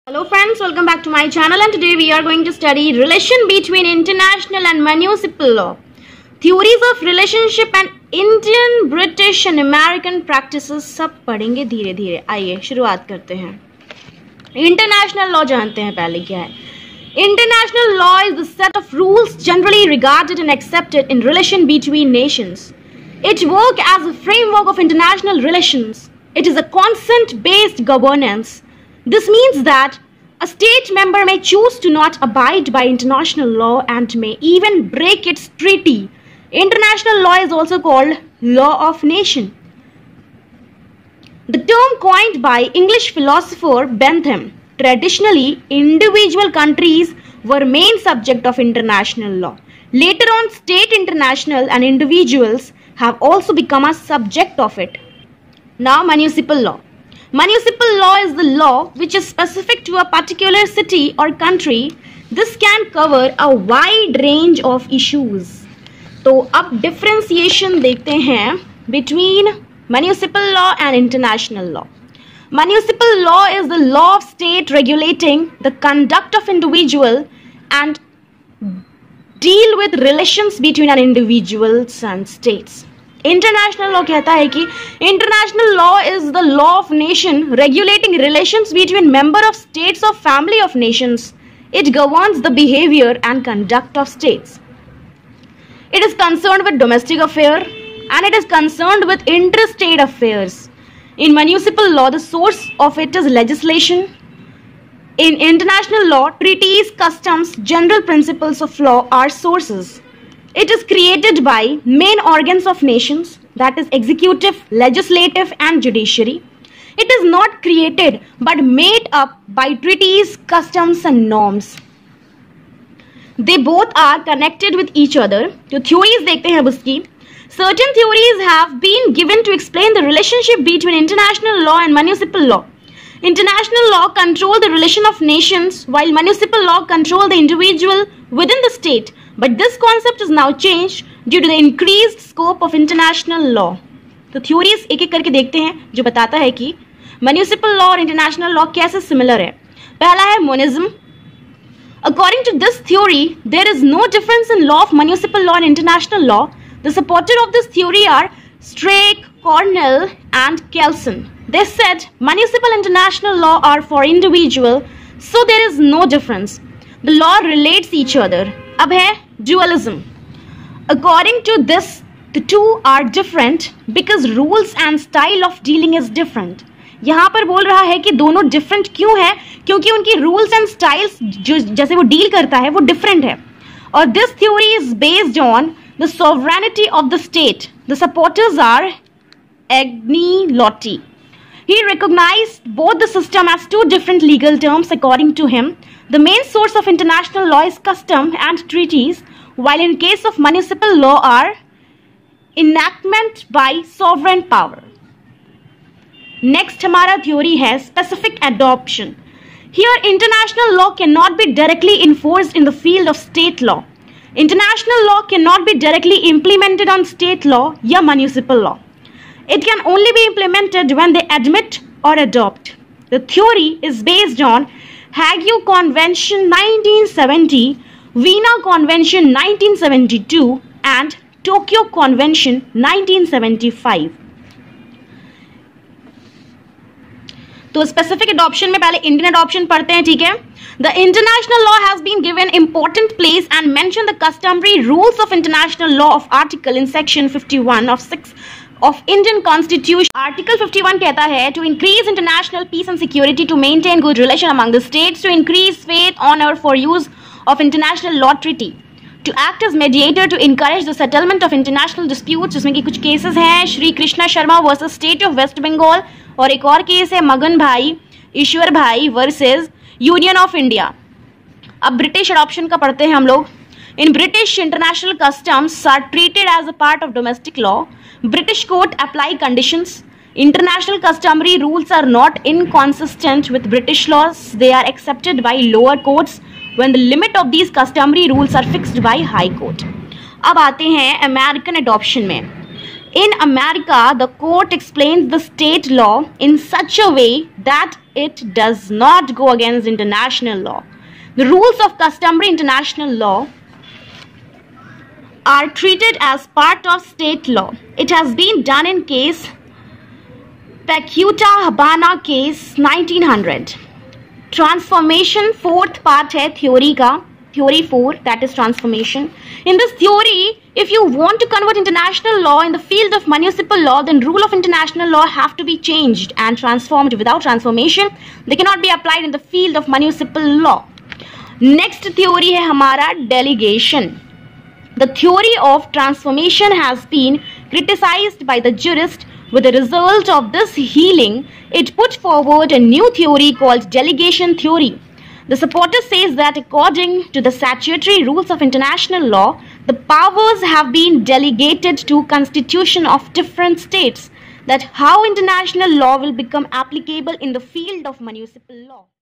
Hello friends, welcome back to my channel and today we are going to study relation between international and municipal law. Theories of relationship and Indian, British and American practices सब पढ़ेंगे धीरे धीरे. आइए शुरुआत करते हैं. International law जानते हैं पहले क्या है. International law is the set of rules generally regarded and accepted in relation between nations. It works as a framework of international relations. It is a consent-based governance. This means that a state member may choose to not abide by international law and may even break its treaty. International law is also called law of nation. The term coined by English philosopher Bentham. Traditionally, individual countries were main subject of international law. Later on, state, international and individuals have also become a subject of it. Now, municipal law. Municipal law is the law which is specific to a particular city or country. This can cover a wide range of issues. तो अब differentiation देखते हैं between municipal law and international law. Municipal law is the law of state regulating the conduct of individual and deal with relations between an individuals and states. International law कहता है कि international law is the law of nation regulating relations between member of states or family of nations. It governs the behavior and conduct of states. It is concerned with domestic affairs and it is concerned with interstate affairs. In municipal law, the source of it is legislation. In international law, treaties, customs, general principles of law are sources. It is created by main organs of nations, that is executive, legislative and judiciary. It is not created but made up by treaties, customs and norms. They both are connected with each other. तो theories देखते हैं अब उसकी. Certain theories have been given to explain the relationship between international law and municipal law. International law control the relation of nations while municipal law control the individual within the state. But this concept is now changed due to the increased scope of international law. तो theories एक एक करके देखते हैं जो बताता है कि municipal law और international law कैसे similar है. पहला है monism. According to this theory, there is no difference in law of municipal law and international law. The supporters of this theory are Strake, Cornell and Kelsen. They said municipal and international law are for individual, so there is no difference. The law relates each other. अब है dualism. According to this, the two are different because rules and style of dealing is different. यहाँ पर बोल रहा है कि दोनों different क्यों है? क्योंकि उनकी rules and styles जो जैसे वो deal करता है वो different है. और this theory is based on the sovereignty of the state. The supporters are Agnilotti. He recognized both the system as two different legal terms. According to him, the main source of international law is custom and treaties, while in case of municipal law are enactment by sovereign power. Next हमारा theory है specific adoption. Here international law cannot be directly enforced in the field of state law. International law cannot be directly implemented on state law या municipal law. It can only be implemented when they admit or adopt. The theory is based on Hague Convention 1970, Vienna Convention 1972 and Tokyo Convention 1975. तो specific adoption में पहले Indian adoption पढ़ते हैं, ठीक है? The international law has been given important place and mentioned the customary rules of international law of article in section 51 of 6 of Indian Constitution. Article 51 कहता है to increase international peace and security, to maintain good relation among the states, to increase faith, honor for use of international law treaty, to act as mediator, to encourage the settlement of international disputes. जिसमें कि कुछ cases हैं Shri Krishna Sharma versus state of West Bengal और एक और case है Magan Bhai Ishwar Bhai versus Union of India. अब British adoption का पढ़ते हैं हम लोग. In British, international customs are treated as a part of domestic law. British court apply conditions. International customary rules are not inconsistent with British laws. They are accepted by lower courts when the limit of these customary rules are fixed by high court. अब आते हैं American adoption में. In America, the court explains the state law in such a way that it does not go against international law. The rules of customary international law are treated as part of state law. It has been done in case Paquita Habana case 1900. Transformation, fourth part है theory का, theory 4, that is transformation. In this theory, if you want to convert international law in the field of municipal law, then rule of international law have to be changed and transformed. Without transformation, they cannot be applied in the field of municipal law. Next theory है हमारा delegation. The theory of transformation has been criticized by the jurist. With the result of this healing, it put forward a new theory called delegation theory. The supporter says that according to the statutory rules of international law, the powers have been delegated to constitution of different states. That how international law will become applicable in the field of municipal law.